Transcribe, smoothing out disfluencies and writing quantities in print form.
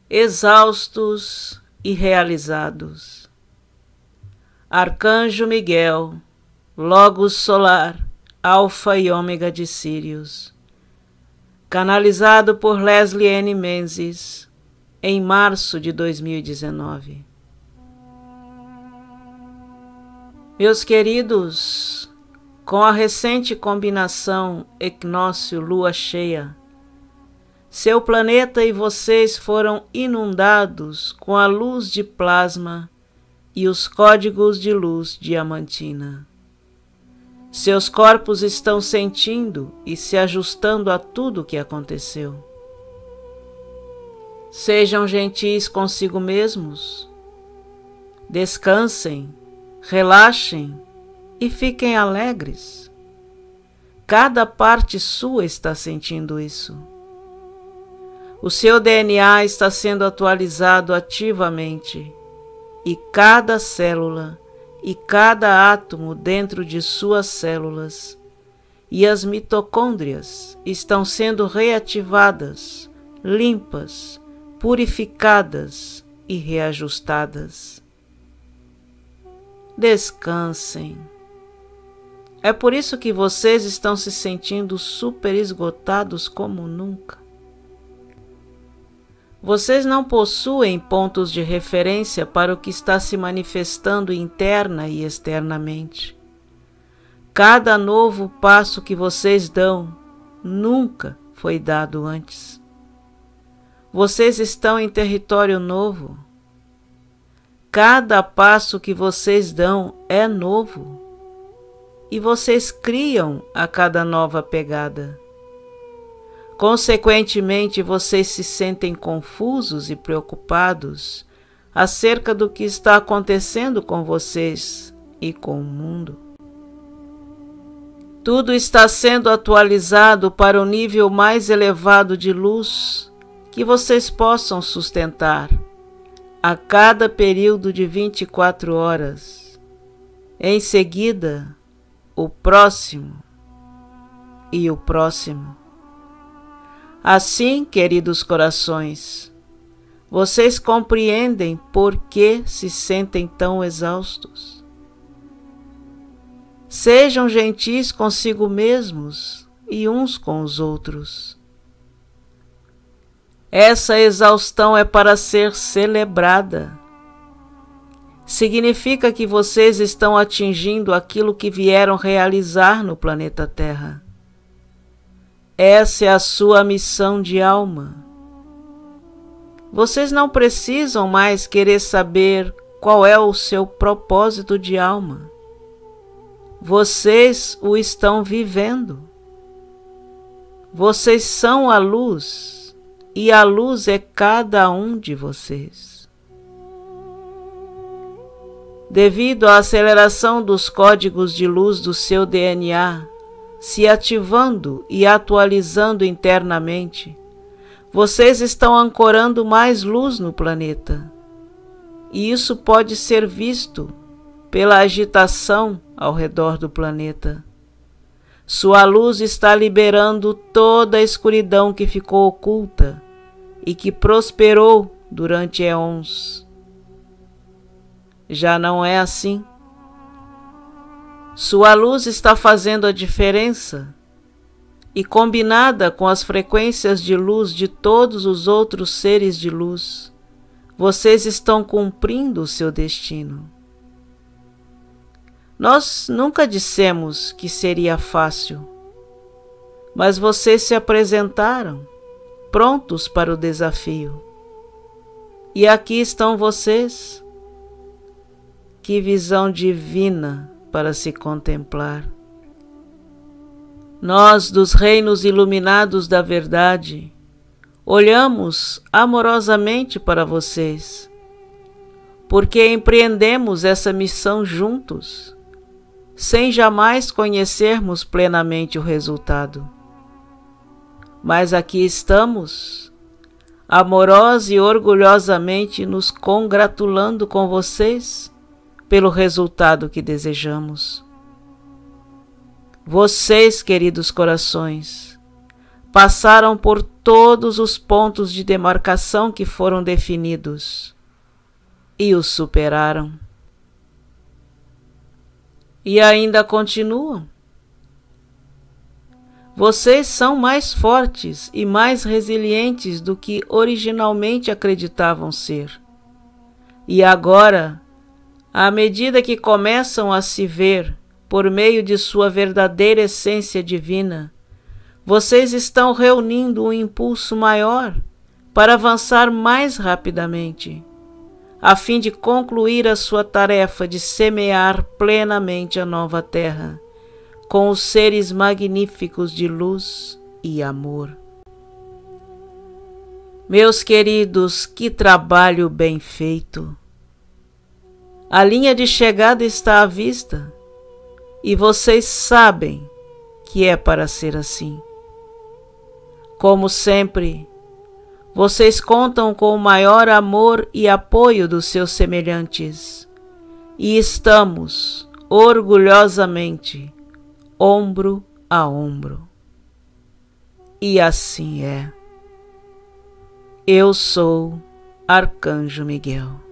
exaustos e realizados. Arcanjo Miguel, Logos Solar, Alfa e Ômega de Sírius, canalizado por Leslie N. Menzies, em março de 2019. Meus queridos, com a recente combinação equinócio-lua cheia, seu planeta e vocês foram inundados com a luz de plasma e os códigos de luz diamantina. Seus corpos estão sentindo e se ajustando a tudo o que aconteceu. Sejam gentis consigo mesmos, descansem, relaxem e fiquem alegres. Cada parte sua está sentindo isso. O seu DNA está sendo atualizado ativamente e cada célula e cada átomo dentro de suas células e as mitocôndrias estão sendo reativadas, limpas, purificadas e reajustadas. Descansem. É por isso que vocês estão se sentindo super esgotados como nunca. Vocês não possuem pontos de referência para o que está se manifestando interna e externamente. Cada novo passo que vocês dão nunca foi dado antes. Vocês estão em território novo. Cada passo que vocês dão é novo. E vocês criam a cada nova pegada. Consequentemente, vocês se sentem confusos e preocupados acerca do que está acontecendo com vocês e com o mundo. Tudo está sendo atualizado para o nível mais elevado de luz que vocês possam sustentar a cada período de 24 horas. Em seguida, o próximo e o próximo. Assim, queridos corações, vocês compreendem por que se sentem tão exaustos. Sejam gentis consigo mesmos e uns com os outros. Essa exaustão é para ser celebrada. Significa que vocês estão atingindo aquilo que vieram realizar no planeta Terra. Essa é a sua missão de alma. Vocês não precisam mais querer saber qual é o seu propósito de alma. Vocês o estão vivendo. Vocês são a luz, e a luz é cada um de vocês. Devido à aceleração dos códigos de luz do seu DNA, se ativando e atualizando internamente, vocês estão ancorando mais luz no planeta. E isso pode ser visto pela agitação ao redor do planeta. Sua luz está liberando toda a escuridão que ficou oculta e que prosperou durante éons. Já não é assim. Sua luz está fazendo a diferença e, combinada com as frequências de luz de todos os outros seres de luz, vocês estão cumprindo o seu destino. Nós nunca dissemos que seria fácil, mas vocês se apresentaram, prontos para o desafio. E aqui estão vocês. Que visão divina para se contemplar. Nós, dos reinos iluminados da verdade, olhamos amorosamente para vocês, porque empreendemos essa missão juntos, sem jamais conhecermos plenamente o resultado. Mas aqui estamos, amorosa e orgulhosamente nos congratulando com vocês pelo resultado que desejamos. Vocês, queridos corações, passaram por todos os pontos de demarcação que foram definidos e os superaram. E ainda continuam. Vocês são mais fortes e mais resilientes do que originalmente acreditavam ser. E agora, à medida que começam a se ver por meio de sua verdadeira essência divina, vocês estão reunindo um impulso maior para avançar mais rapidamente, a fim de concluir a sua tarefa de semear plenamente a nova terra, com os seres magníficos de luz e amor. Meus queridos, que trabalho bem feito! A linha de chegada está à vista e vocês sabem que é para ser assim. Como sempre, vocês contam com o maior amor e apoio dos seus semelhantes e estamos, orgulhosamente, ombro a ombro. E assim é. Eu sou Arcanjo Miguel.